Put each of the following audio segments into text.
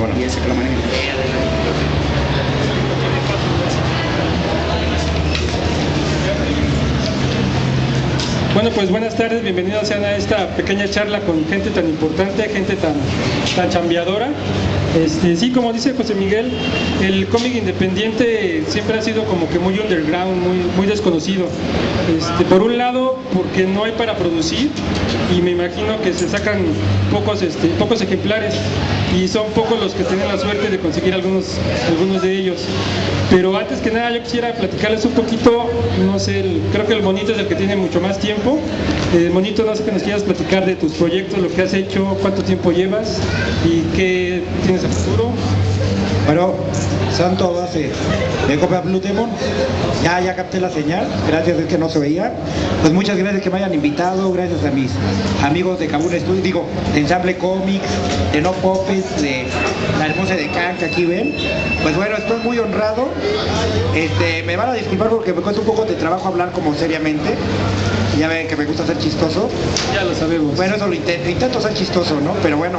bueno. Y ese que lo manejen. Bueno, pues buenas tardes, bienvenidos sean a esta pequeña charla con gente tan importante, gente tan chambeadora. Sí, como dice José Miguel, el cómic independiente siempre ha sido como que muy underground, muy desconocido. Por un lado, porque no hay para producir y me imagino que se sacan pocos ejemplares y son pocos los que tienen la suerte de conseguir algunos de ellos. Pero antes que nada yo quisiera platicarles un poquito, no sé, creo que el Monito es el que tiene mucho más tiempo. Monito, no sé que nos quieras platicar de tus proyectos, lo que has hecho, cuánto tiempo llevas y qué tienes a futuro. Bueno, santo base de Copa Blue Demon, ya capté la señal, gracias, es que no se veía. Pues muchas gracias que me hayan invitado, gracias a mis amigos de Kabul Studio, digo, de Ensamble Comics, de No Popes, de La Hermosa de Can, que aquí ven. Pues bueno, estoy muy honrado. Me van a disculpar porque me cuesta un poco de trabajo hablar como seriamente. Ya ven que me gusta ser chistoso. Ya lo sabemos. Bueno, eso lo intento ser chistoso, ¿no? Pero bueno,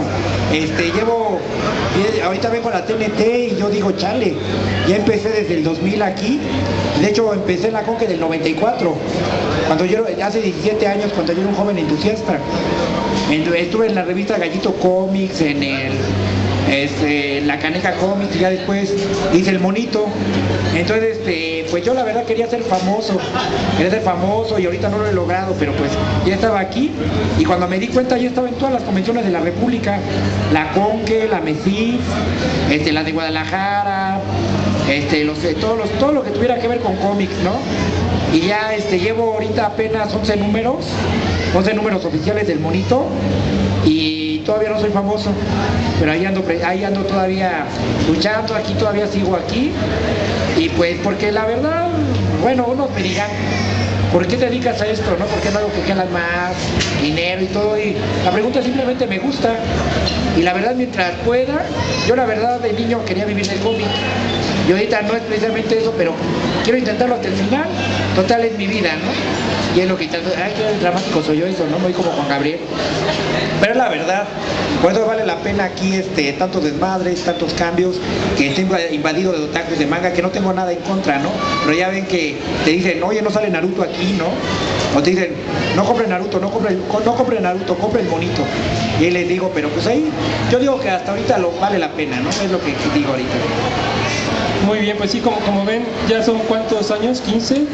ahorita vengo a la TNT y yo digo, chale, ya empecé desde el 2000 aquí. De hecho, empecé en la Conque del 94, cuando yo, hace 17 años, cuando yo era un joven entusiasta. Estuve en la revista Gallito Comics, en la Caneca Comics, y ya después hice el Monito. Entonces, pues yo la verdad quería ser famoso y ahorita no lo he logrado, pero pues ya estaba aquí y cuando me di cuenta ya estaba en todas las convenciones de la República, la Conque, la MESIF, la de Guadalajara, todo lo que tuviera que ver con cómics, ¿no? Y ya llevo ahorita apenas 11 números oficiales del Monito y todavía no soy famoso, pero ahí ando todavía luchando, todavía sigo aquí. Y pues porque la verdad, bueno, unos me dirán, ¿por qué te dedicas a esto? ¿No? ¿Por qué no algo que ganas más dinero y todo? Y la pregunta simplemente me gusta. Y la verdad, mientras pueda, yo la verdad de niño quería vivir del cómic. Y ahorita no es precisamente eso, pero quiero intentarlo hasta el final. Total, es mi vida, ¿no? Y es lo que intento. Ay, qué dramático soy yo eso, ¿no? Muy como Juan Gabriel. Pero es la verdad. Por eso vale la pena aquí tantos desmadres, tantos cambios, que tengo invadido de otakus de manga, que no tengo nada en contra, ¿no? Pero ya ven que te dicen, oye, no sale Naruto aquí, ¿no? O te dicen, no compre Naruto, no compre Naruto, compre el Monito. Y ahí les digo, pero pues ahí, yo digo que hasta ahorita vale la pena, ¿no? Es lo que digo ahorita. Muy bien, pues sí, como ven, ya son ¿cuántos años? ¿15?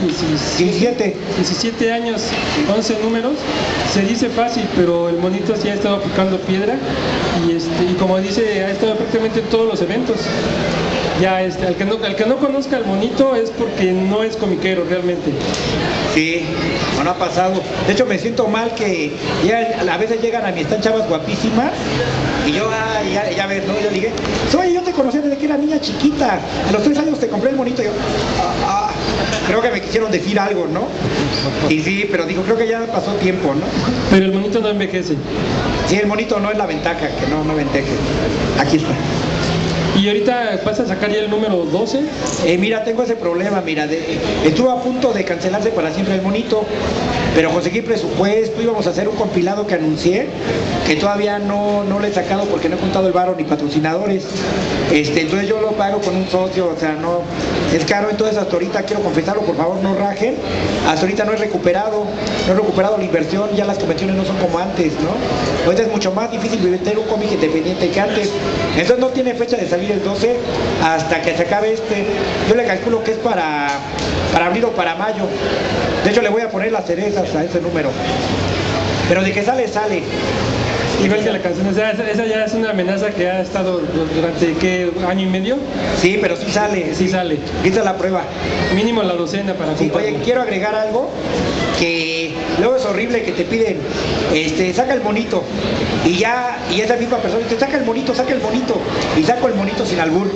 17 años, 11 números. Se dice fácil, pero el Monito sí ha estado picando piedra y como dice, ha estado prácticamente en todos los eventos. Ya el que no conozca al Monito es porque no es comiquero realmente. Sí, no ha pasado. De hecho me siento mal que ya a veces llegan a mí, están chavas guapísimas y yo, ya ves, ¿no? Yo dije, oye, yo te conocí desde que era niña chiquita, a los 3 años te compré el Monito. Y yo, creo que me quisieron decir algo, ¿no? Y sí, pero digo, creo que ya pasó tiempo, ¿no? Pero el Monito no envejece. Sí, el Monito no es la ventaja, que no envejece. Aquí está. ¿Y ahorita vas a sacar ya el número 12? Mira, tengo ese problema, mira, estuvo a punto de cancelarse para siempre el Monito, pero conseguí presupuesto, íbamos a hacer un compilado que anuncié, que todavía no lo he sacado porque no he juntado el varo ni patrocinadores. Entonces yo lo pago con un socio, o sea, no, es caro. Entonces hasta ahorita, quiero confesarlo, por favor no rajen, hasta ahorita no he recuperado la inversión, ya las convenciones no son como antes, ¿no? Ahorita es mucho más difícil vender un cómic independiente que antes, entonces no tiene fecha de salir el 12 hasta que se acabe yo le calculo que es para abril o para mayo. De hecho le voy a poner las cerezas a ese número, pero de que sale. Igual que la canción, esa ya es una amenaza que ha estado durante, ¿qué? ¿Año y medio? Sí, pero sí sale. Sí sale. Esta es la prueba. Mínimo la docena para comprarlo. Oye, quiero agregar algo, que luego es horrible que te piden, saca el Monito, y esa misma persona dice, saca el Monito, y saco el Monito sin albur,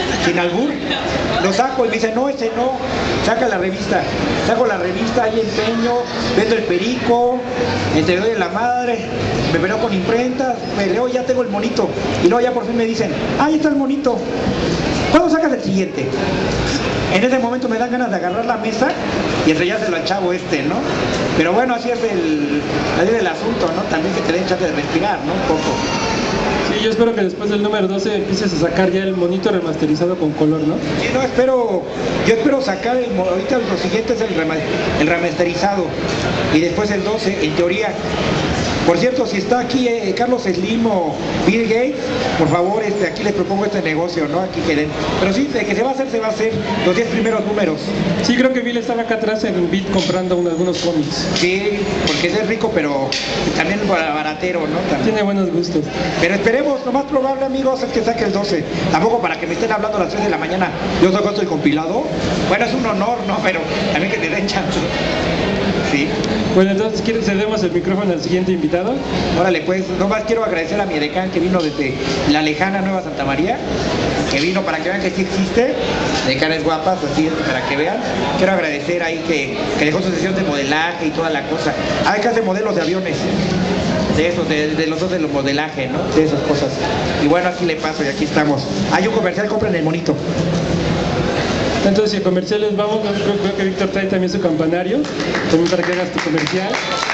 lo saco y me dice, no, ese no, saca la revista, saco la revista, hay empeño, vendo el perico, te doy en la madre, me peleo con imprentas, me leo, ya tengo el Monito, y luego ya por fin me dicen, ahí está el Monito, ¿cuándo sacas el siguiente? En ese momento me dan ganas de agarrar la mesa y estrellárselo al chavo ¿no? Pero bueno, así es el asunto, ¿no? También que te den chance de respirar, ¿no? Un poco. Sí, Sí, yo espero que después del número 12 empieces a sacar ya el monito remasterizado con color, ¿no? Sí, no, yo espero sacar ahorita lo siguiente es el remasterizado y después el 12, en teoría. Por cierto, si está aquí Carlos Slim o Bill Gates, por favor, aquí les propongo este negocio, ¿no? Aquí queden. Pero sí, de que se va a hacer los 10 primeros números. Sí, creo que Bill estaba acá atrás en Bit comprando algunos cómics. Sí, porque es rico, pero también baratero, ¿no? También. Tiene buenos gustos. Pero esperemos, lo más probable, amigos, es que saque el 12. Tampoco para que me estén hablando a las 3 de la mañana, yo saco el compilado. Bueno, es un honor, ¿no? Pero también que te den chance. Sí. Bueno, entonces, cedemos el micrófono al siguiente invitado. Órale, pues, nomás quiero agradecer a mi edecán que vino desde la lejana Nueva Santa María, que vino para que vean que sí existe, decanes guapas, así es, para que vean. Quiero agradecer ahí que dejó su sesión de modelaje y toda la cosa. Hay que hacer modelos de aviones, de esos, de los dos de los modelaje, ¿no? De esas cosas. Y bueno, aquí le paso y aquí estamos. Hay un comercial, compren el monito. Entonces, si a comerciales vamos, creo que Víctor trae también su campanario, también para que hagas tu comercial.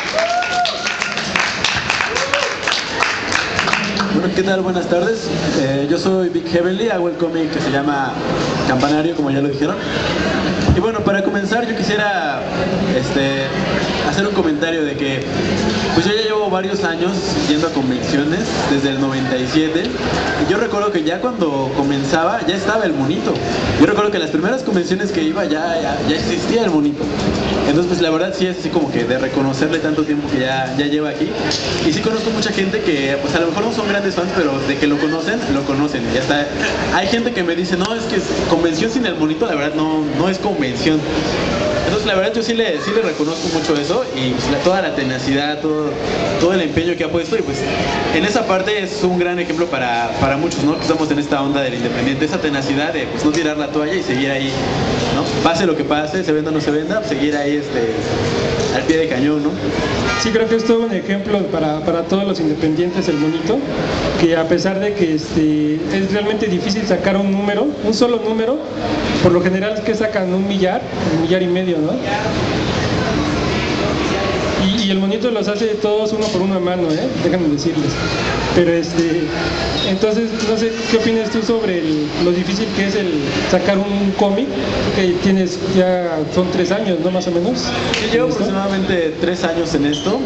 Bueno, ¿qué tal? Buenas tardes. Yo soy Vic Heavenly, hago el cómic que se llama Campanario, como ya lo dijeron. Y bueno, para comenzar yo quisiera hacer un comentario de que pues yo ya llevo varios años yendo a convenciones, desde el 97, y yo recuerdo que ya cuando comenzaba ya estaba el monito. Yo recuerdo que las primeras convenciones que iba ya existía el monito. Entonces pues la verdad sí es así como que de reconocerle tanto tiempo que ya lleva aquí. Y sí conozco mucha gente que pues a lo mejor no son grandes fans, pero de que lo conocen. Y ya está. Hay gente que me dice, no, es que convención sin el monito la verdad no es convención. Entonces la verdad yo sí le reconozco mucho eso y pues, toda la tenacidad, todo el empeño que ha puesto, y pues en esa parte es un gran ejemplo para muchos, ¿no? Que estamos en esta onda del independiente, esa tenacidad de pues no tirar la toalla y seguir ahí, ¿no? Pase lo que pase, se venda o no se venda, pues, seguir ahí al pie de cañón, ¿no? Sí, creo que es todo un ejemplo para todos los independientes el monito, que a pesar de que es realmente difícil sacar un solo número, por lo general es que sacan un millar y medio, ¿no? Y el monito los hace todos uno por uno a mano, déjame decirles. Pero entonces, no sé, ¿qué opinas tú sobre lo difícil que es el sacar un cómic? Que tienes ya, son 3 años, ¿no? Más o menos. Yo llevo aproximadamente 3 años en esto.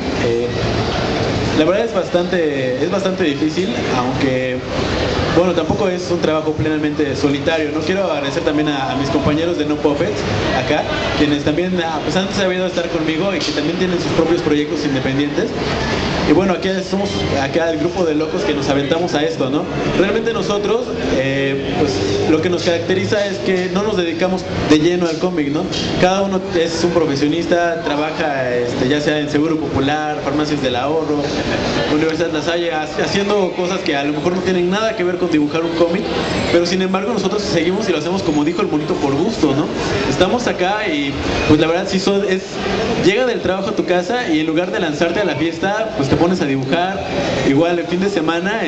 La verdad es bastante difícil, aunque bueno, tampoco es un trabajo plenamente solitario, ¿no? Quiero agradecer también a mis compañeros de No Puppets acá, quienes también pues han sabido estar conmigo y que también tienen sus propios proyectos independientes. Y bueno, aquí somos el grupo de locos que nos aventamos a esto, ¿no? Realmente nosotros, pues lo que nos caracteriza es que no nos dedicamos de lleno al cómic, ¿no? Cada uno es un profesionista, trabaja ya sea en Seguro Popular, Farmacias del Ahorro, Universidad La Salle, haciendo cosas que a lo mejor no tienen nada que ver con dibujar un cómic, pero sin embargo nosotros seguimos y lo hacemos, como dijo el monito, por gusto, ¿no? Estamos acá y pues la verdad sí llega del trabajo a tu casa y en lugar de lanzarte a la fiesta, pues te pones a dibujar. Igual el fin de semana,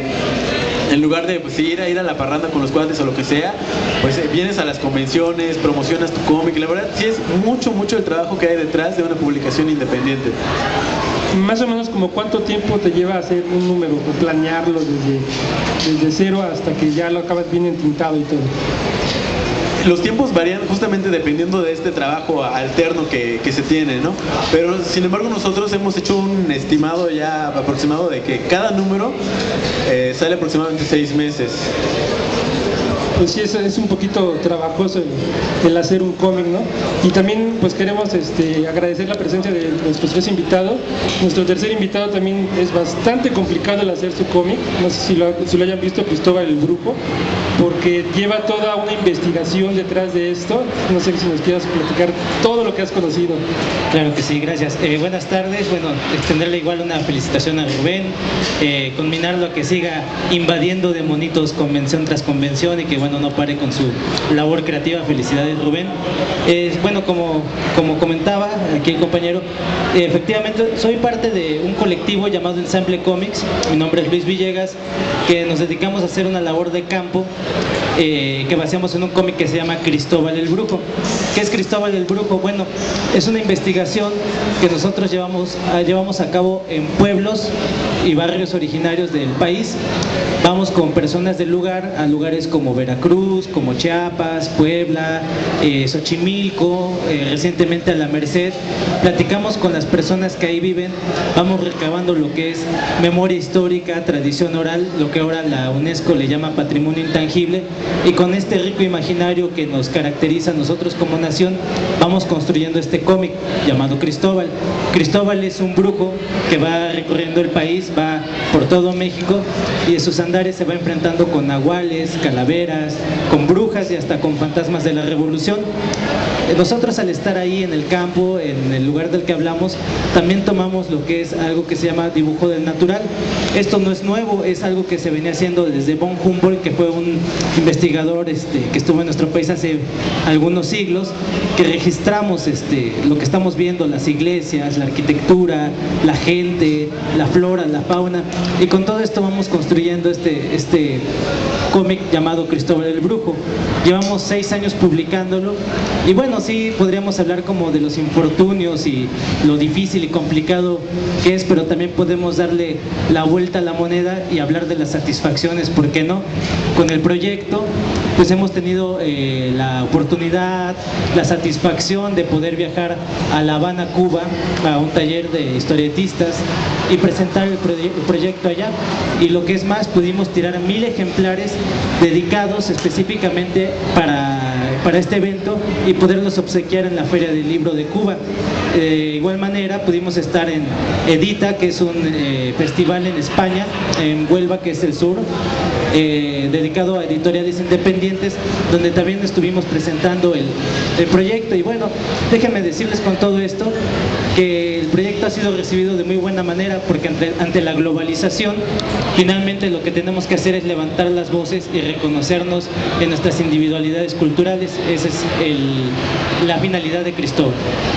en lugar de pues, ir a la parranda con los cuates o lo que sea, pues vienes a las convenciones, promocionas tu cómic. La verdad sí es mucho el trabajo que hay detrás de una publicación independiente. Más o menos, como ¿cuánto tiempo te lleva a hacer un número o planearlo desde cero hasta que ya lo acabas bien entintado y todo? Los tiempos varían justamente dependiendo de este trabajo alterno que se tiene, ¿no? Pero sin embargo nosotros hemos hecho un estimado ya aproximado de que cada número sale aproximadamente 6 meses. Pues sí, es un poquito trabajoso el hacer un cómic, ¿no? Y también pues queremos agradecer la presencia de nuestros 3 invitados. Nuestro tercer invitado también es bastante complicado el hacer su cómic, no sé si lo hayan visto, Cristóbal el Brujo, porque lleva toda una investigación detrás de esto. No sé si nos quieras platicar todo lo que has conocido. Claro que sí, gracias. Buenas tardes, bueno, extenderle igual una felicitación a Rubén, combinarlo a que siga invadiendo de monitos convención tras convención y que bueno, no pare con su labor creativa. Felicidades, Rubén. Bueno, como comentaba aquí el compañero, efectivamente soy parte de un colectivo llamado Ensamble Comics. Mi nombre es Luis Villegas que nos dedicamos a hacer una labor de campo que basamos en un cómic que se llama Cristóbal el Brujo. ¿Qué es Cristóbal el Brujo? Bueno, es una investigación que nosotros llevamos a cabo en pueblos y barrios originarios del país. Vamos con personas del lugar a lugares como Veracruz, como Chiapas, Puebla, Xochimilco, recientemente a La Merced. Platicamos con las personas que ahí viven, vamos recabando lo que es memoria histórica, tradición oral, lo que ahora la UNESCO le llama patrimonio intangible, y con este rico imaginario que nos caracteriza a nosotros como nación, vamos construyendo este cómic llamado Cristóbal. Cristóbal es un brujo que va recorriendo el país, va por todo México, y en sus andares se va enfrentando con nahuales, calaveras, con brujas y hasta con fantasmas de la revolución. Nosotros, al estar ahí en el campo, en el lugar del que hablamos, también tomamos lo que es algo que se llama dibujo del natural. Esto no es nuevo, es algo que se venía haciendo desde von Humboldt, que fue un investigador que estuvo en nuestro país hace algunos siglos, que registramos lo que estamos viendo, las iglesias, la arquitectura, la gente, la flora, la fauna, y con todo esto vamos construyendo este cómic llamado Cristóbal el Brujo. Llevamos 6 años publicándolo, y bueno, sí podríamos hablar como de los infortunios y lo difícil y complicado que es, pero también podemos darle la vuelta a la moneda y hablar de las satisfacciones, ¿por qué no? Con el proyecto pues hemos tenido la oportunidad, la satisfacción de poder viajar a La Habana, Cuba, a un taller de historietistas y presentar el proyecto allá, y lo que es más, pudimos tirar 1000 ejemplares dedicados específicamente para este evento y poderlos obsequiar en la Feria del Libro de Cuba. De igual manera pudimos estar en Edita, que es un festival en España, en Huelva, que es el sur, dedicado a editoriales independientes, donde también estuvimos presentando el proyecto. Y bueno, déjenme decirles con todo esto que el proyecto ha sido recibido de muy buena manera, porque ante la globalización, finalmente lo que tenemos que hacer es levantar las voces y reconocernos en nuestras individualidades culturales. Esa es la finalidad de Cristóbal.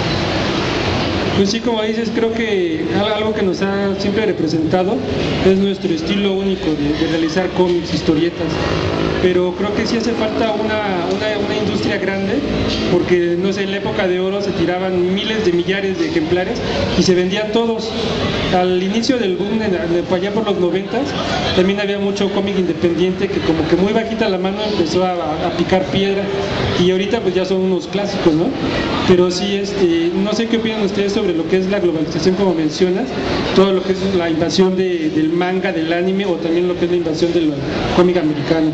Pues sí, como dices, creo que algo que nos ha siempre representado es nuestro estilo único de realizar cómics, historietas, pero creo que sí hace falta una industria grande, porque no sé, en la época de oro se tiraban miles de millares de ejemplares y se vendían todos. Al inicio del boom, allá por los 90s, también había mucho cómic independiente que como que muy bajita la mano empezó a picar piedra, y ahorita pues ya son unos clásicos, ¿no? Pero sí, no sé qué opinan ustedes sobre lo que es la globalización, como mencionas, todo lo que es la invasión del manga, del anime, o también lo que es la invasión del cómic americano.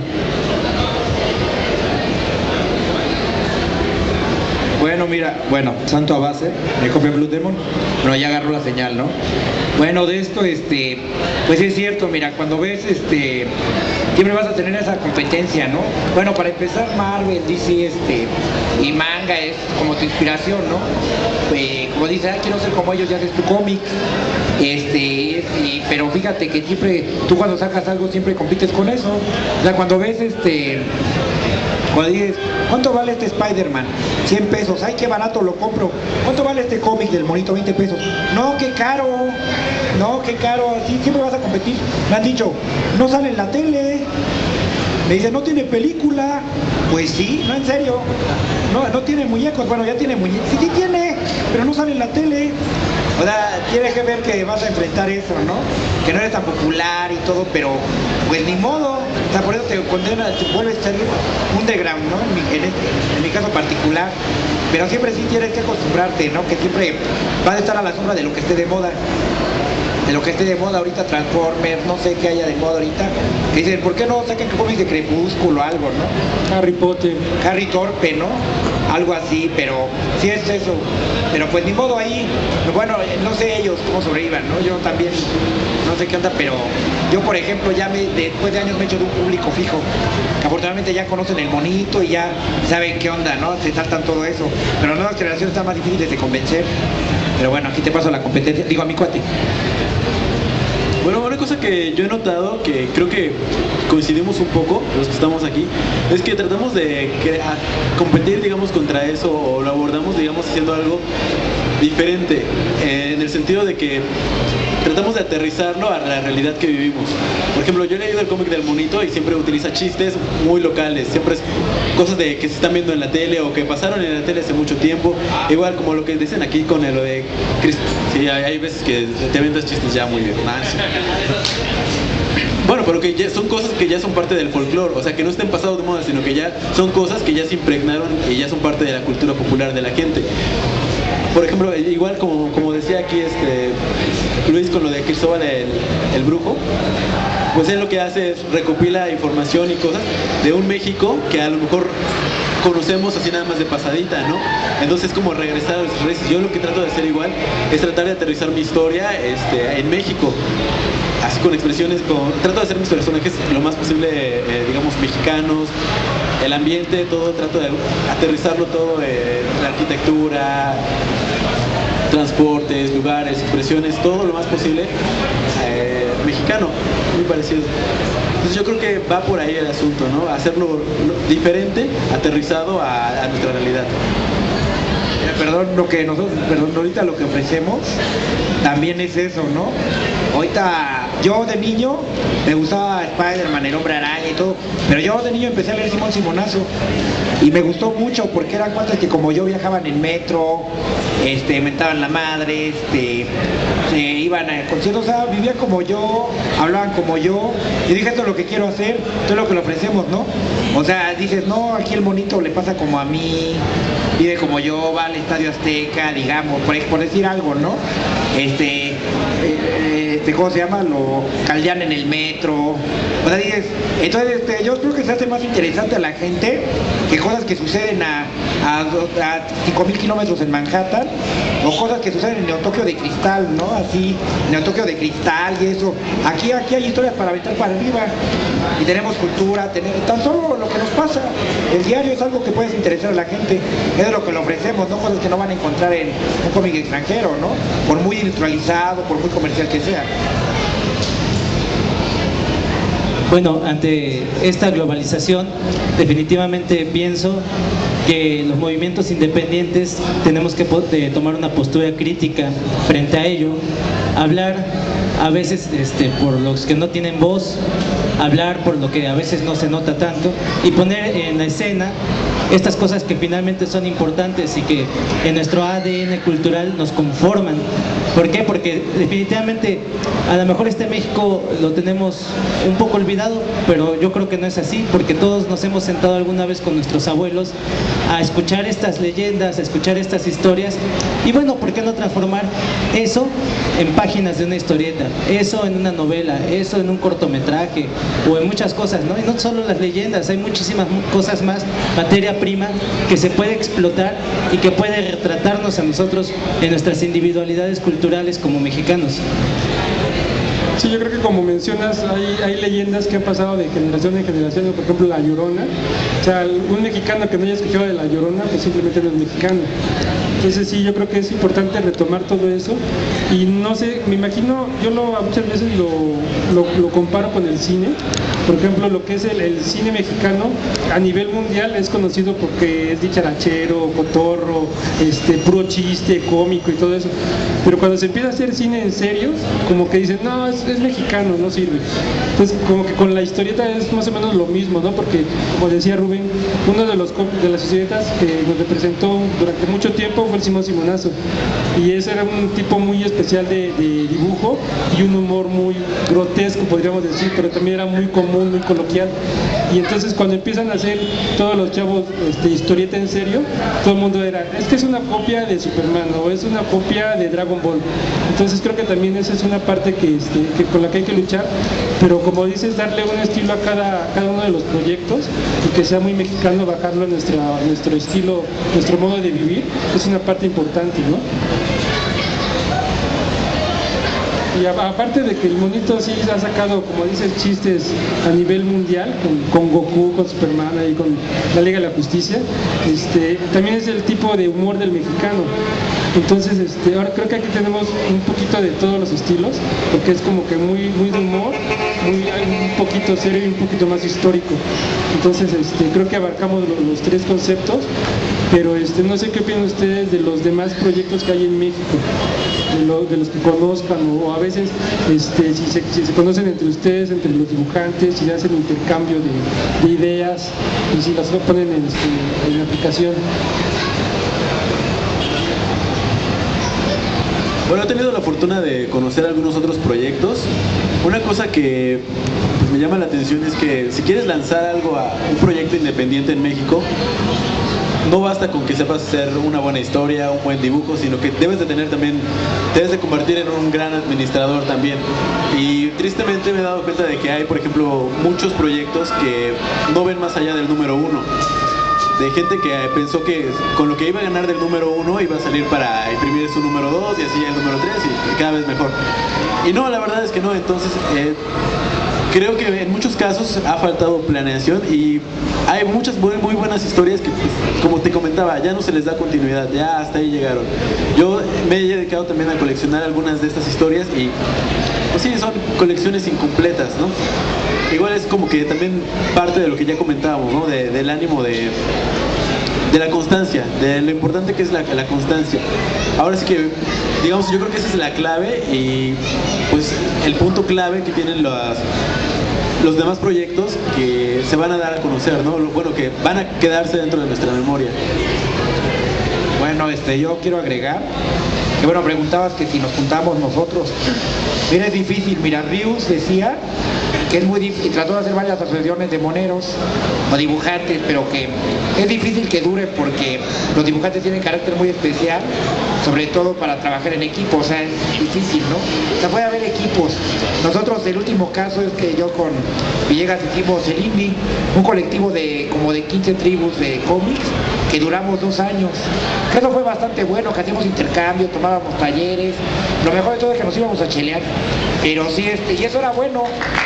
Bueno, santo a base, me copia Blue Demon, pero ya agarró la señal, ¿no? Bueno, de esto, pues es cierto, mira, cuando ves, siempre vas a tener esa competencia, ¿no? Bueno, para empezar, Marvel, DC, y manga es como tu inspiración, ¿no? Como dices, quiero ser como ellos, ya haces tu cómic, pero fíjate que siempre, tú cuando sacas algo siempre compites con eso. O sea, cuando ves, cuando dices, ¿cuánto vale este Spider-Man? 100 pesos, ay, qué barato, lo compro. ¿Cuánto vale este cómic del monito? 20 pesos. No, qué caro, así siempre vas a competir. Me han dicho, no sale en la tele. Me dicen, no tiene película. Pues sí, no, en serio. No tiene muñecos, bueno, ya tiene muñecos. Sí tiene, pero no sale en la tele. O sea, tienes que ver que vas a enfrentar eso, ¿no? Que no eres tan popular y todo, pero pues ni modo. O sea, por eso te condenas, te vuelves a salir underground, ¿no? En mi caso particular. Pero siempre sí tienes que acostumbrarte, ¿no? Que siempre vas a estar a la sombra de lo que esté de moda. De lo que esté de moda ahorita, Transformers, no sé qué haya de moda ahorita. Que dicen, ¿por qué no sacan cómics de Crepúsculo o algo, no? Harry Potter. Harry Torpe, ¿no? Algo así, pero sí es eso. Pero pues ni modo ahí. Bueno, no sé ellos cómo sobrevivan, ¿no? Yo también no sé qué onda, pero yo, por ejemplo, ya después de años me he hecho de un público fijo. Que afortunadamente ya conocen el monito y ya saben qué onda, ¿no? Se saltan todo eso. Pero las nuevas generaciones están más difíciles de convencer. Pero bueno, aquí te paso la competencia. Digo, a mi cuate. Bueno, una cosa que yo he notado, que creo que coincidimos un poco, los que estamos aquí, es que tratamos de competir, digamos, contra eso, o lo abordamos, digamos, haciendo algo diferente, en el sentido de que tratamos de aterrizarlo a la realidad que vivimos. Por ejemplo, yo he leído el cómic del monito y siempre utiliza chistes muy locales, siempre es cosas de que se están viendo en la tele o que pasaron en la tele hace mucho tiempo, igual como lo que dicen aquí con lo de Cristo. Sí, hay veces que te avientas chistes ya muy bien. Bueno, pero que ya son cosas que ya son parte del folclore, o sea, que no estén pasados de moda, sino que ya son cosas que ya se impregnaron y ya son parte de la cultura popular de la gente. Por ejemplo, igual como decía aquí Luis con lo de Cristóbal el Brujo, pues él lo que hace es recopila información y cosas de un México que a lo mejor conocemos así nada más de pasadita, ¿no? Entonces como regresar a los raíces. Yo lo que trato de hacer igual es tratar de aterrizar mi historia en México, así con expresiones, trato de hacer mis personajes lo más posible, digamos, mexicanos, el ambiente, todo, trato de aterrizarlo todo, la arquitectura, transportes, lugares, expresiones, todo lo más posible mexicano, muy parecido. Entonces yo creo que va por ahí el asunto, ¿no? Hacerlo diferente, aterrizado a nuestra realidad. Ahorita lo que ofrecemos también es eso, ¿no? Ahorita, yo de niño me gustaba Spider-Man, el Hombre Araña y todo, pero yo de niño empecé a leer Simón Simonazo y me gustó mucho porque eran cuentos que como yo viajaban en metro, mentaban la madre, se iban a conciertos, o sea, vivían como yo, hablaban como yo, y dije, esto es lo que quiero hacer, esto es lo que le ofrecemos, ¿no? O sea, dices, no, aquí el monito le pasa como a mí, vive como yo, va al Estadio Azteca, digamos, por decir algo, ¿no? ¿Cómo se llama? Lo caldean en el metro. O sea, dices, entonces yo creo que se hace más interesante a la gente que cosas que suceden a 5,000 kilómetros en Manhattan, o cosas que suceden en Neo-Tokio de cristal, ¿no? Así, Neo-Tokio de cristal y eso. Aquí hay historias para aventar para arriba. Y tenemos cultura, tan solo lo que nos pasa. El diario es algo que puede interesar a la gente. Es lo que le ofrecemos, ¿no? Cosas que no van a encontrar en un cómic extranjero, ¿no? Por muy industrializado, por muy comercial que sea. Bueno, ante esta globalización, definitivamente pienso que los movimientos independientes tenemos que tomar una postura crítica frente a ello, hablar a veces por los que no tienen voz, hablar por lo que a veces no se nota tanto y poner en la escena estas cosas que finalmente son importantes y que en nuestro ADN cultural nos conforman. ¿Por qué? Porque definitivamente a lo mejor México lo tenemos un poco olvidado, pero yo creo que no es así, porque todos nos hemos sentado alguna vez con nuestros abuelos a escuchar estas leyendas, a escuchar estas historias, y bueno, ¿por qué no transformar eso en páginas de una historieta, eso en una novela, eso en un cortometraje o en muchas cosas, ¿no? Y no solo las leyendas, hay muchísimas cosas más, materia prima que se puede explotar y que puede retratarnos a nosotros en nuestras individualidades culturales como mexicanos. Sí, yo creo que como mencionas, hay leyendas que han pasado de generación en generación, por ejemplo La Llorona. O sea, un mexicano que no haya escuchado de La Llorona, pues simplemente no es mexicano. Entonces sí, yo creo que es importante retomar todo eso. Y no sé, me imagino, yo muchas veces lo comparo con el cine. Por ejemplo, lo que es el cine mexicano a nivel mundial es conocido porque es dicharachero, cotorro, puro chiste, cómico y todo eso. Pero cuando se empieza a hacer cine en serio, como que dicen, no, es mexicano, no sirve. Entonces, como que con la historieta es más o menos lo mismo, ¿no? Porque, como decía Rubén, uno de las historietas que nos representó durante mucho tiempo fue el Simón Simonazo. Y ese era un tipo muy especial de dibujo y un humor muy grotesco, podríamos decir, pero también era muy común, muy coloquial. Y entonces cuando empiezan a hacer todos los chavos historieta en serio, todo el mundo era, es que es una copia de Superman o es una copia de Dragon Ball. Entonces creo que también esa es una parte que con la que hay que luchar, pero como dices, darle un estilo a cada uno de los proyectos y que sea muy mexicano, bajarlo a nuestro estilo, nuestro modo de vivir, es una parte importante, ¿no? Y aparte de que el monito sí ha sacado, como dices, chistes a nivel mundial, con Goku, con Superman y con la Liga de la Justicia, también es el tipo de humor del mexicano. Entonces, ahora creo que aquí tenemos un poquito de todos los estilos, porque es como que muy, muy de humor, un poquito serio y un poquito más histórico. Entonces, creo que abarcamos los tres conceptos, pero no sé qué opinan ustedes de los demás proyectos que hay en México, de los que conozcan, o a veces si se conocen entre ustedes, entre los dibujantes, si hacen intercambio de ideas y si las ponen en aplicación. Bueno, he tenido la fortuna de conocer algunos otros proyectos. Una cosa que pues, me llama la atención es que si quieres lanzar algo a un proyecto independiente en México, no basta con que sepas hacer una buena historia, un buen dibujo, sino que debes de tener también, te debes de convertir en un gran administrador también. Y tristemente me he dado cuenta de que hay, por ejemplo, muchos proyectos que no ven más allá del número 1. De gente que pensó que con lo que iba a ganar del número 1 iba a salir para imprimir su número 2 y así el número 3 y cada vez mejor. Y no, la verdad es que no, entonces creo que en muchos casos ha faltado planeación y hay muchas muy buenas historias que, pues, como te comentaba, ya no se les da continuidad, ya hasta ahí llegaron. Yo me he dedicado también a coleccionar algunas de estas historias y pues sí, son colecciones incompletas, ¿no? Igual es como que también parte de lo que ya comentábamos, ¿no? Del ánimo de la constancia, de lo importante que es la constancia. Ahora sí que, digamos, yo creo que esa es la clave y pues el punto clave que tienen los demás proyectos que se van a dar a conocer, ¿no? Bueno, que van a quedarse dentro de nuestra memoria. Bueno, yo quiero agregar que, bueno, preguntabas que si nos juntamos nosotros. Mira, es difícil. Mira, Rius decía que es muy difícil, trató de hacer varias asociaciones de moneros o dibujantes, pero que es difícil que dure porque los dibujantes tienen carácter muy especial, sobre todo para trabajar en equipo, o sea, es difícil, ¿no? O sea, puede haber equipos. Nosotros, el último caso es que yo con Villegas hicimos el INVI, un colectivo de como de 15 tribus de cómics, que duramos 2 años. Que eso fue bastante bueno, que hacíamos intercambio, tomábamos talleres, lo mejor de todo es que nos íbamos a chelear, pero sí, y eso era bueno.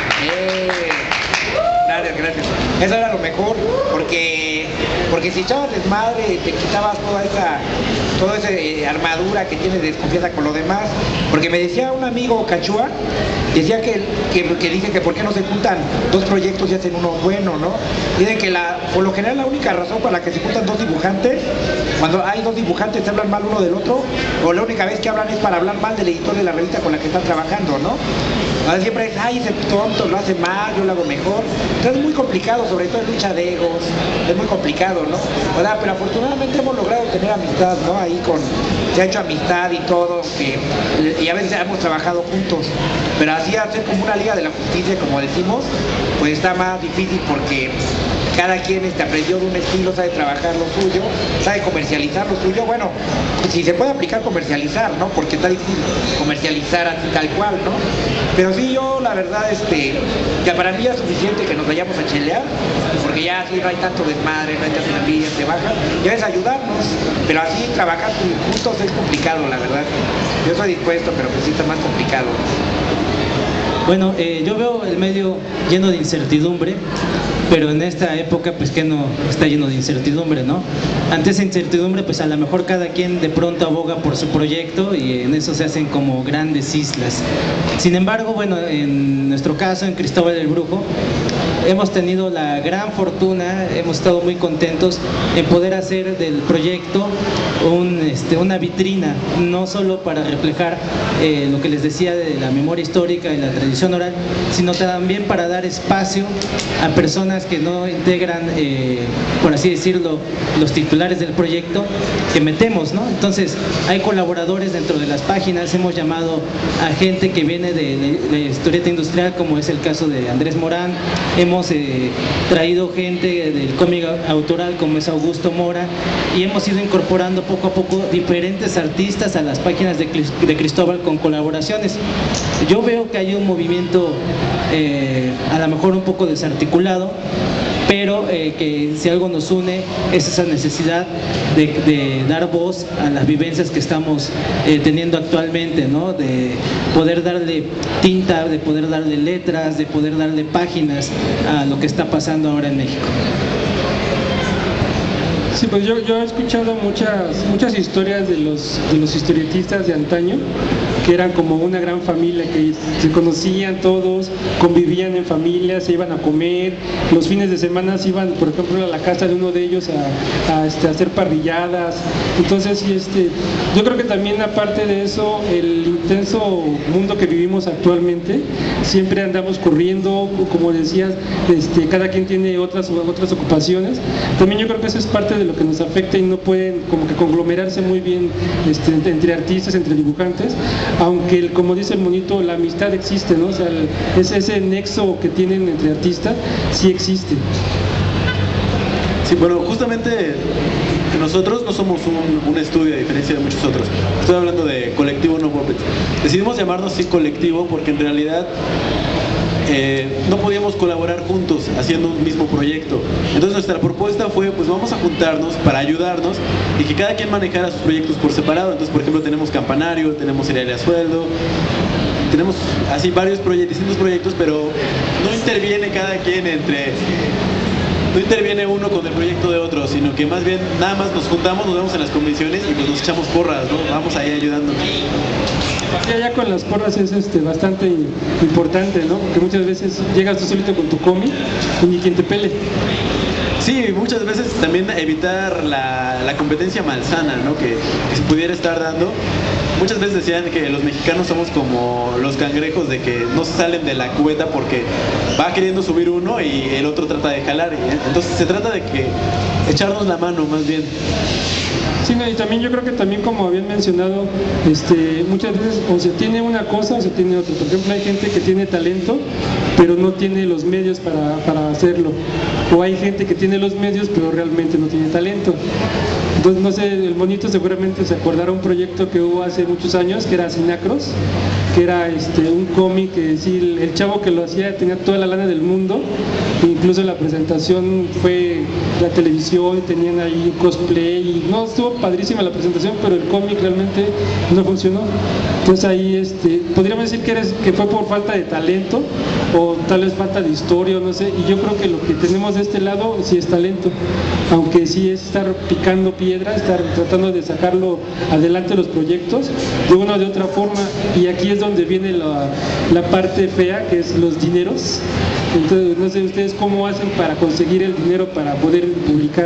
Gracias. Eso era lo mejor, porque si echabas desmadre, te quitabas toda esa armadura que tienes de desconfianza con lo demás. Porque me decía un amigo Cachua, decía que dice que por qué no se juntan 2 proyectos y hacen uno bueno, ¿no? Dicen que por lo general la única razón para la que se juntan 2 dibujantes, cuando hay 2 dibujantes se hablan mal uno del otro, o la única vez que hablan es para hablar mal del editor de la revista con la que están trabajando, ¿no? Ahora siempre es, ay, ese tonto lo hace mal, yo lo hago mejor. Entonces es muy complicado, sobre todo en lucha de egos, es muy complicado, ¿no? O sea, pero afortunadamente hemos logrado tener amistad, ¿no? Ahí se ha hecho amistad y todo, y a veces hemos trabajado juntos, pero así hacer como una liga de la justicia, como decimos, pues está más difícil porque cada quien aprendió de un estilo, sabe trabajar lo suyo, sabe comercializar lo suyo. Bueno, si se puede aplicar comercializar, ¿no? Porque está difícil comercializar así tal cual, ¿no? Pero sí, yo la verdad, ya para mí es suficiente que nos vayamos a chelear, porque ya así no hay tanto desmadre, no hay tantas envidias, se bajan, ya es ayudarnos, pero así trabajar juntos es complicado, la verdad. Yo estoy dispuesto, pero pues sí está más complicado. Bueno, yo veo el medio lleno de incertidumbre, pero en esta época pues que no está lleno de incertidumbre, ¿no? Ante esa incertidumbre pues a lo mejor cada quien de pronto aboga por su proyecto y en eso se hacen como grandes islas. Sin embargo, bueno, en nuestro caso, en Cristóbal el Brujo, hemos tenido la gran fortuna, hemos estado muy contentos en poder hacer del proyecto una vitrina, no solo para reflejar lo que les decía de la memoria histórica y la tradición oral, sino también para dar espacio a personas que no integran, por así decirlo, los titulares del proyecto que metemos, ¿no? Entonces, hay colaboradores dentro de las páginas, hemos llamado a gente que viene de la historieta industrial, como es el caso de Andrés Morán, hemos traído gente del cómic autoral como es Augusto Mora y hemos ido incorporando poco a poco diferentes artistas a las páginas de Cristóbal con colaboraciones. Yo veo que hay un movimiento a lo mejor un poco desarticulado, pero que si algo nos une es esa necesidad de dar voz a las vivencias que estamos teniendo actualmente, ¿no? De poder darle tinta, de poder darle letras, de poder darle páginas a lo que está pasando ahora en México. Sí, pues yo he escuchado muchas historias de los historietistas de antaño, que eran como una gran familia, que se conocían todos, convivían en familia, se iban a comer, los fines de semana se iban, por ejemplo, a la casa de uno de ellos a hacer parrilladas. Entonces, yo creo que también aparte de eso, el intenso mundo que vivimos actualmente, siempre andamos corriendo, como decías, cada quien tiene otras ocupaciones. También yo creo que eso es parte de lo que nos afecta y no pueden como que conglomerarse muy bien entre artistas, entre dibujantes, aunque como dice el monito, la amistad existe, ¿no? O sea, ese nexo que tienen entre artistas sí existe. Sí, bueno, justamente nosotros no somos un estudio a diferencia de muchos otros. Estoy hablando de Colectivo No Puppets. Decidimos llamarnos así Colectivo porque en realidad no podíamos colaborar juntos haciendo un mismo proyecto. Entonces nuestra propuesta fue, pues vamos a juntarnos para ayudarnos y que cada quien manejara sus proyectos por separado. Entonces, por ejemplo, tenemos Campanario, tenemos Cereal a Sueldo, tenemos así varios distintos proyectos, pero no interviene cada quien no interviene uno con el proyecto de otro, sino que más bien nada más nos juntamos, nos vemos en las convenciones y pues nos echamos porras, ¿no? Vamos ahí ayudándonos. Sí, allá con las porras es bastante importante, ¿no? Porque muchas veces llegas tú solito con tu cómic y ni quien te pele. Sí, muchas veces también evitar la competencia malsana, ¿no? Que se pudiera estar dando. Muchas veces decían que los mexicanos somos como los cangrejos, de que no se salen de la cubeta porque va queriendo subir uno y el otro trata de jalar. Entonces se trata de que echarnos la mano más bien. Sí, no, y también yo creo que también, como habían mencionado, muchas veces o se tiene una cosa o se tiene otra. Por ejemplo, hay gente que tiene talento pero no tiene los medios para hacerlo, o hay gente que tiene los medios pero realmente no tiene talento. Entonces, no sé, el monito seguramente se acordará un proyecto que hubo hace muchos años, que era Sinacros, que era un cómic que sí, el chavo que lo hacía tenía toda la lana del mundo, incluso la presentación fue la televisión, tenían ahí un cosplay, y no, estuvo padrísima la presentación, pero el cómic realmente no funcionó. Entonces ahí podríamos decir que fue por falta de talento, o tal vez falta de historia, no sé, y yo creo que lo que tenemos de este lado sí es talento, aunque sí es estar picando piedra, estar tratando de sacarlo adelante los proyectos de una o de otra forma, y aquí es donde viene la parte fea, que es los dineros. Entonces, no sé ustedes cómo hacen para conseguir el dinero para poder publicar.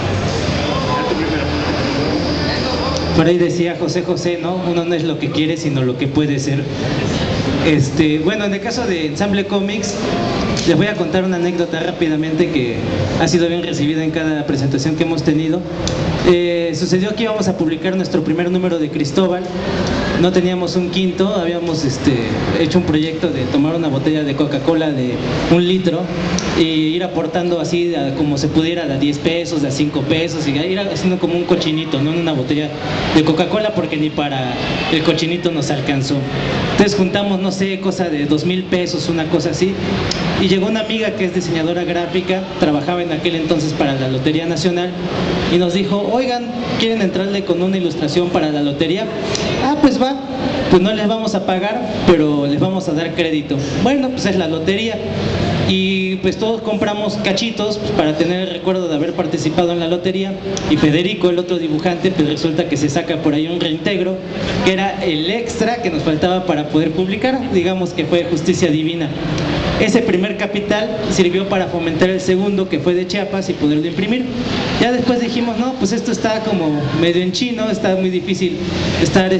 Por ahí decía José, ¿no? Uno no es lo que quiere, sino lo que puede ser. Bueno, en el caso de Ensamble Comics, les voy a contar una anécdota rápidamente que ha sido bien recibida en cada presentación que hemos tenido. Sucedió que íbamos a publicar nuestro primer número de Cristóbal. No teníamos un quinto, habíamos hecho un proyecto de tomar una botella de Coca-Cola de 1 litro y ir aportando así como se pudiera, de a 10 pesos, de a 5 pesos, y ir haciendo como un cochinito, no en una botella de Coca-Cola, porque ni para el cochinito nos alcanzó. Entonces juntamos, no sé, cosa de 2,000 pesos, una cosa así, y llegó una amiga que es diseñadora gráfica, trabajaba en aquel entonces para la Lotería Nacional, y nos dijo: oigan, ¿quieren entrarle con una ilustración para la lotería? Ah, pues va, pues no les vamos a pagar, pero les vamos a dar crédito. Bueno, pues es la lotería. Y pues todos compramos cachitos, pues, para tener el recuerdo de haber participado en la lotería, y Federico, el otro dibujante, pues resulta que se saca por ahí un reintegro, que era el extra que nos faltaba para poder publicar. Digamos que fue justicia divina. Ese primer capital sirvió para fomentar el segundo, que fue de Chiapas, y poderlo imprimir. Ya después dijimos: no, pues esto está como medio en chino, está muy difícil estar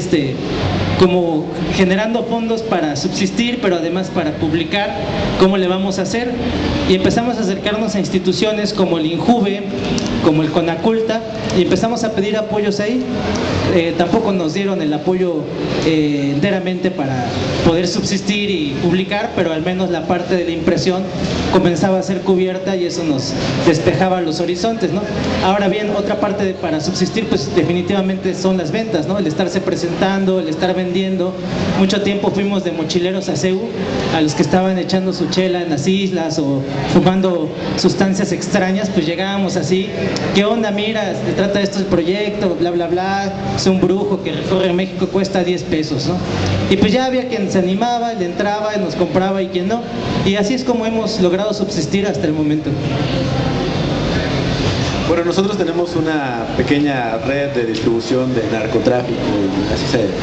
como generando fondos para subsistir, pero además para publicar. ¿Cómo le vamos a hacer? Y empezamos a acercarnos a instituciones como el INJUVE, como el CONACULTA, y empezamos a pedir apoyos ahí. Tampoco nos dieron el apoyo enteramente para poder subsistir y publicar, pero al menos la parte de la impresión comenzaba a ser cubierta, y eso nos despejaba los horizontes, ¿no? Ahora bien, otra parte para subsistir, pues definitivamente son las ventas, ¿no? El estarse presentando, el estar vendiendo. Mucho tiempo fuimos de mochileros a CEU, a los que estaban echando su chela en las islas o fumando sustancias extrañas, pues llegábamos así: ¿qué onda? Mira, se trata de esto el proyecto, bla bla bla, es un brujo que recorre México, cuesta 10 pesos, ¿no? Y pues ya había quien se animaba, le entraba, nos compraba, y quien no, y así es como hemos logrado subsistir hasta el momento. Bueno, nosotros tenemos una pequeña red de distribución de narcotráfico y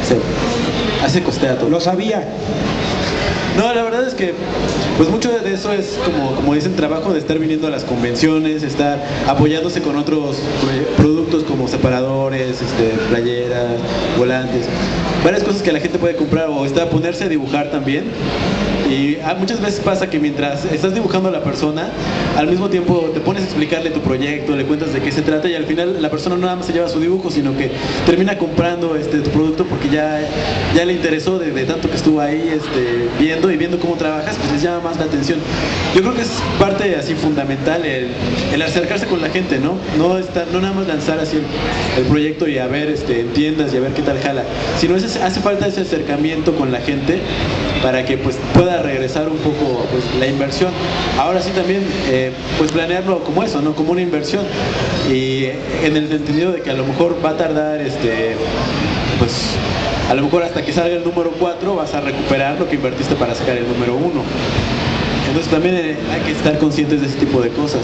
así se costea todo. Lo sabía. No, la verdad es que pues mucho de eso es como dicen, trabajo de estar viniendo a las convenciones, estar apoyándose con otros productos como separadores, playeras, volantes, varias cosas que la gente puede comprar o ponerse a dibujar también. Y muchas veces pasa que mientras estás dibujando a la persona, al mismo tiempo te pones a explicarle tu proyecto, le cuentas de qué se trata y al final la persona no nada más se lleva su dibujo, sino que termina comprando tu producto porque ya le interesó de tanto que estuvo ahí viendo cómo trabajas, pues les llama más la atención. Yo creo que es parte así fundamental el acercarse con la gente, ¿no? No nada más lanzar así el proyecto y a ver en tiendas y a ver qué tal jala, sino hace falta ese acercamiento con la gente para que pues pueda regresar un poco pues la inversión. Ahora sí también pues planearlo como eso, ¿no? Como una inversión, y en el entendido de que a lo mejor va a tardar pues a lo mejor hasta que salga el número 4 vas a recuperar lo que invertiste para sacar el número 1. Entonces también hay que estar conscientes de ese tipo de cosas.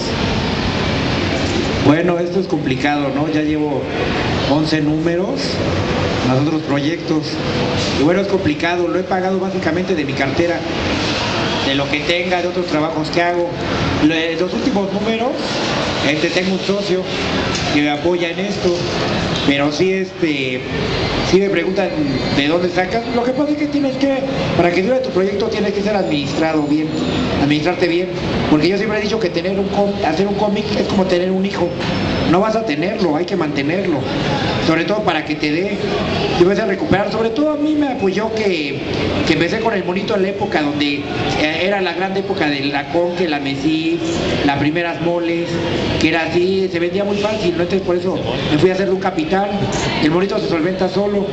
Bueno, esto es complicado, ¿no? Ya llevo 11 números, más otros proyectos. Y bueno, es complicado, lo he pagado básicamente de mi cartera, de lo que tenga, de otros trabajos que hago. Los últimos números, tengo un socio que me apoya en esto, pero sí, sí me preguntan de dónde sacas. Lo que pasa es que para que dure tu proyecto tienes que ser administrarte bien, porque yo siempre he dicho que hacer un cómic es como tener un hijo. No vas a tenerlo, hay que mantenerlo, sobre todo para que te dé, te vas a recuperar. Sobre todo a mí me apoyó que empecé con el monito en la época donde era la gran época de la Conque, la Messi, las primeras moles, que era así, se vendía muy fácil, ¿no? Entonces por eso me fui a hacer un capital. El monito se solventa solo,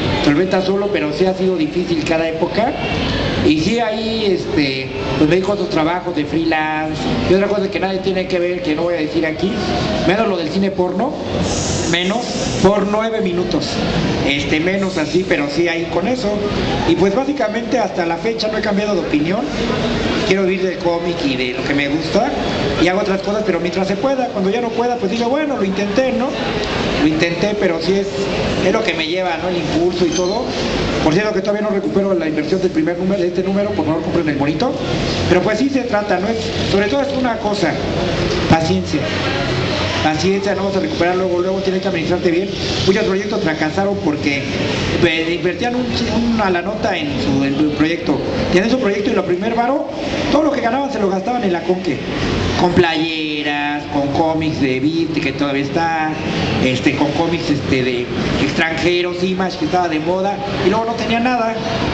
pero sí ha sido difícil cada época. Y sí, ahí pues me dijo otros trabajos de freelance y otra cosa que nadie tiene que ver, que no voy a decir aquí, menos lo del cine porno, menos por 9 minutos, menos así, pero sí ahí con eso. Y pues básicamente hasta la fecha no he cambiado de opinión. Quiero vivir del cómic y de lo que me gusta y hago otras cosas, pero mientras se pueda. Cuando ya no pueda, pues digo, bueno, lo intenté, ¿no? Lo intenté, pero sí es lo que me lleva, ¿no? El impulso y todo. Por cierto que todavía no recupero la inversión del primer número, de este número, por favor compren el bonito. Pero pues sí se trata, ¿no? Sobre todo es una cosa, paciencia. Paciencia, no vas a recuperar luego tienes que administrarte bien. Muchos proyectos fracasaron porque invertían la nota en su proyecto. Tienen su proyecto y lo primer varo, todo lo que ganaban se lo gastaban en la Conque. Con playeras, con cómics de Beat, que todavía está, con cómics de extranjeros, Image, que estaba de moda, y luego no tenía nada.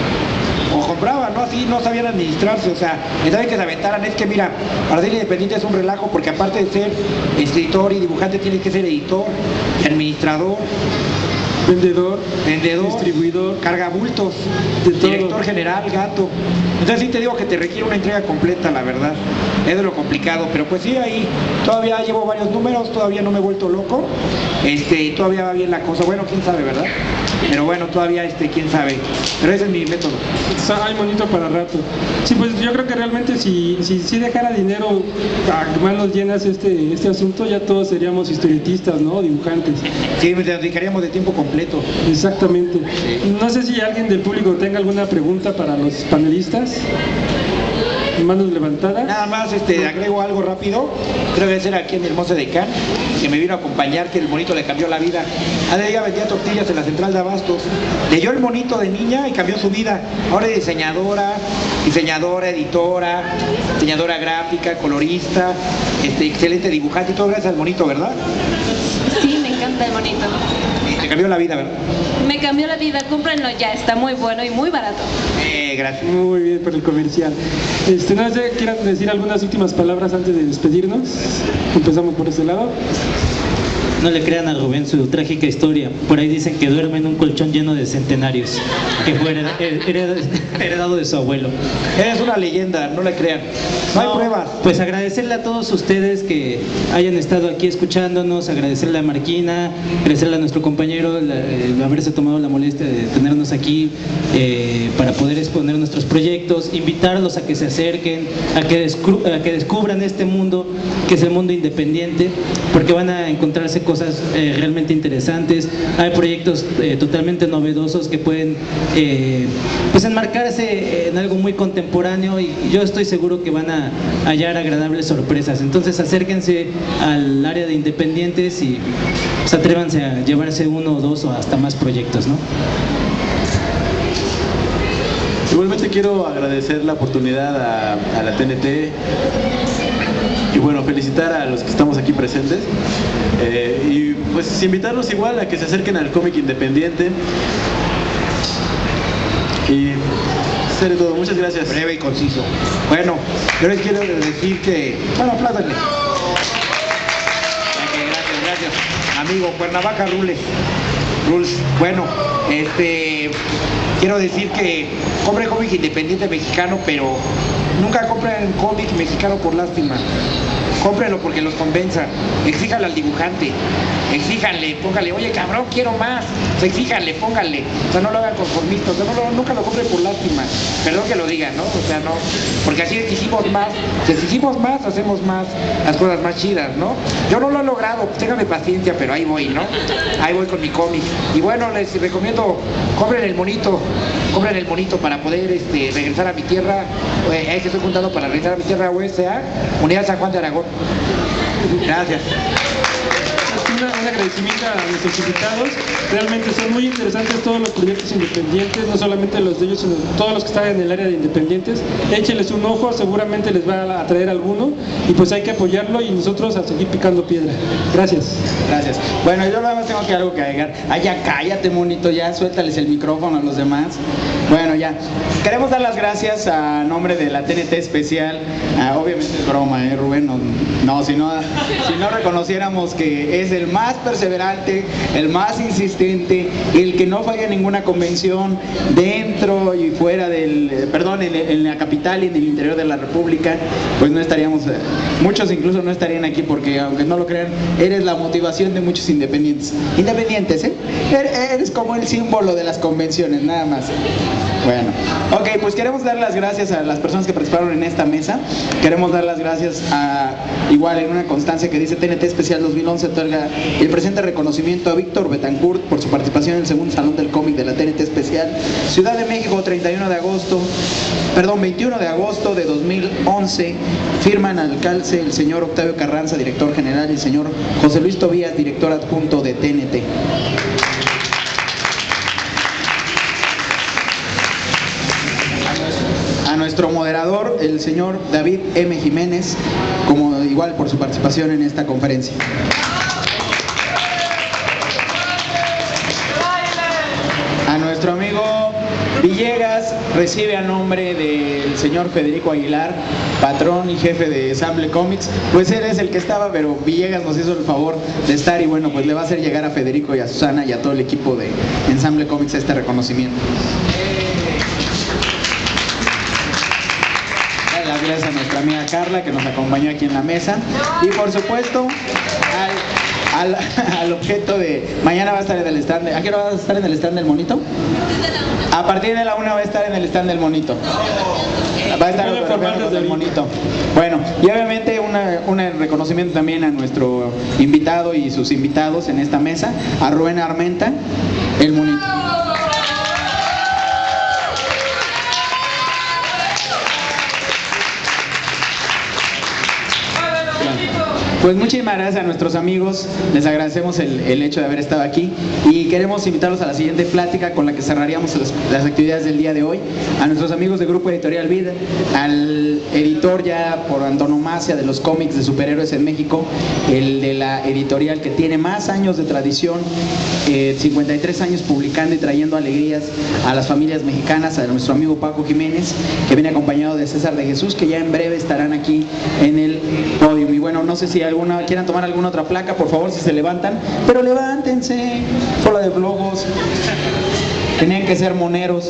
O compraban, ¿no? Así no sabían administrarse, o sea, saben que se aventaran. Es que mira, para ser independiente es un relajo, porque aparte de ser escritor y dibujante tienes que ser editor y administrador, Vendedor, distribuidor, cargabultos, director general, gato. Entonces sí te digo que te requiere una entrega completa, la verdad. Es de lo complicado, pero pues sí, ahí todavía llevo varios números, todavía no me he vuelto loco. Todavía va bien la cosa. Bueno, quién sabe, ¿verdad? Pero bueno, todavía quién sabe. Pero ese es mi método. Hay monito para rato. Sí, pues yo creo que realmente si dejara dinero a manos llenas este asunto, ya todos seríamos historietistas, ¿no? Dibujantes. Sí, nos dedicaríamos de tiempo completo. Exactamente. No sé si alguien del público tenga alguna pregunta para los panelistas. Manos levantadas. Nada más agrego algo rápido. Creo que ser aquí en mi hermoso Decán, que me vino a acompañar, que el monito le cambió la vida. Ella vendía tortillas en la central de abastos. Leyó el monito de niña y cambió su vida. Ahora es diseñadora, editora, diseñadora gráfica, colorista, excelente dibujante y todo gracias al monito, ¿verdad? Sí, me encanta el monito. Te cambió la vida, ¿verdad? Me cambió la vida, cómprenlo ya, está muy bueno y muy barato. Gracias. Muy bien por el comercial. No sé, ¿quieran decir algunas últimas palabras antes de despedirnos? Empezamos por este lado. no le crean a Rubén su trágica historia. Por ahí dicen que duerme en un colchón lleno de centenarios, que fue heredado de su abuelo. Eres una leyenda, no le crean. No hay pruebas. Pues agradecerle a todos ustedes que hayan estado aquí escuchándonos, agradecerle a Marquina, agradecerle a nuestro compañero el haberse tomado la molestia de tenernos aquí para poder exponer nuestros proyectos, invitarlos a que se acerquen, a que descubran este mundo que es el mundo independiente, porque van a encontrarse cosas realmente interesantes. Hay proyectos totalmente novedosos que pueden pues enmarcarse en algo muy contemporáneo, y yo estoy seguro que van a hallar agradables sorpresas. Entonces acérquense al área de independientes y pues atrévanse a llevarse uno o dos o hasta más proyectos, ¿no? Igualmente quiero agradecer la oportunidad a la TNT y bueno, felicitar a los que estamos aquí presentes y pues invitarlos igual a que se acerquen al cómic independiente. Y sería todo, muchas gracias. Breve y conciso. Bueno, yo les quiero decir que... Bueno, apláudanle. Gracias. Amigo, Cuernavaca Rules. Bueno, quiero decir que compren cómic independiente mexicano, pero nunca compren cómic mexicano por lástima. Cómprenlo porque los convenzan. Exíjanle al dibujante. Exíjanle, póngale, oye cabrón, quiero más. O sea, exíjanle, póngale. O sea, no lo hagan conformistas. O sea, nunca lo compren por lástima. Perdón que lo diga, ¿no? O sea, no. Porque así exigimos más. Si exigimos más, hacemos más, las cosas más chidas, ¿no? Yo no lo he logrado, pues ténganme paciencia, pero ahí voy, ¿no? Ahí voy con mi cómic. Y bueno, les recomiendo, compren el monito para poder regresar a mi tierra. Que estoy juntando para regresar a mi tierra USA, Unidad San Juan de Aragón. Gracias. Un agradecimiento a nuestros invitados. Realmente son muy interesantes todos los proyectos independientes, no solamente los de ellos, sino todos los que están en el área de independientes. Échenles un ojo, seguramente les va a atraer alguno, y pues hay que apoyarlo y nosotros a seguir picando piedra. Gracias. Gracias. Bueno, yo nada más tengo que algo que agregar. Ya cállate, monito, ya suéltales el micrófono a los demás. Bueno, ya. Queremos dar las gracias a nombre de la TNT especial. Obviamente es broma, Rubén. Si no reconociéramos que es el más perseverante, el más insistente, el que no falla en ninguna convención dentro y fuera en la capital y en el interior de la República, pues no estaríamos, muchos incluso no estarían aquí, porque aunque no lo crean, eres la motivación de muchos independientes, eres como el símbolo de las convenciones, nada más. Bueno, ok, pues queremos dar las gracias a las personas que participaron en esta mesa. Queremos dar las gracias igual en una constancia que dice TNT Especial 2011 otorga el presente reconocimiento a Víctor Betancourt por su participación en el segundo Salón del Cómic de la TNT Especial Ciudad de México, 21 de agosto de 2011. Firman al calce el señor Octavio Carranza, director general, y el señor José Luis Tobías, director adjunto de TNT. A nuestro moderador, el señor David M. Jiménez, como igual por su participación en esta conferencia. A nuestro amigo Villegas recibe a nombre del señor Federico Aguilar, patrón y jefe de Ensamble Comics. Pues él es el que estaba, pero Villegas nos hizo el favor de estar, y bueno, pues le va a hacer llegar a Federico y a Susana y a todo el equipo de Ensamble Comics este reconocimiento. Gracias a nuestra amiga Carla, que nos acompañó aquí en la mesa, y por supuesto al objeto de mañana va a estar en el stand. ¿A qué hora va a estar en el stand del monito? A partir de la 1 va a estar en el stand del monito. Va a estar el monito. Bueno, y obviamente un reconocimiento también a nuestro invitado y sus invitados en esta mesa, a Rubén Armenta, el monito. Pues muchísimas gracias a nuestros amigos, les agradecemos el hecho de haber estado aquí, y queremos invitarlos a la siguiente plática con la que cerraríamos las actividades del día de hoy. A nuestros amigos de Grupo Editorial Vid, al editor ya por antonomasia de los cómics de superhéroes en México, el de la editorial que tiene más años de tradición, 53 años publicando y trayendo alegrías a las familias mexicanas, a nuestro amigo Paco Jiménez, que viene acompañado de César de Jesús, que ya en breve estarán aquí en el podio. Y bueno, no sé si hay quieran tomar alguna otra placa, por favor, si se levantan. Pero levántense, por la de Blogos. Tenían que ser moneros.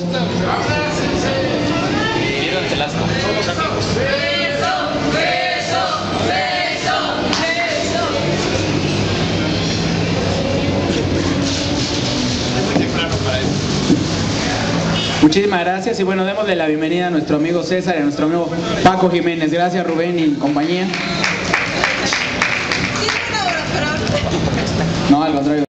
Muchísimas gracias y bueno, démosle la bienvenida a nuestro amigo César y a nuestro amigo Paco Jiménez. Gracias Rubén y compañía. No, al contrario.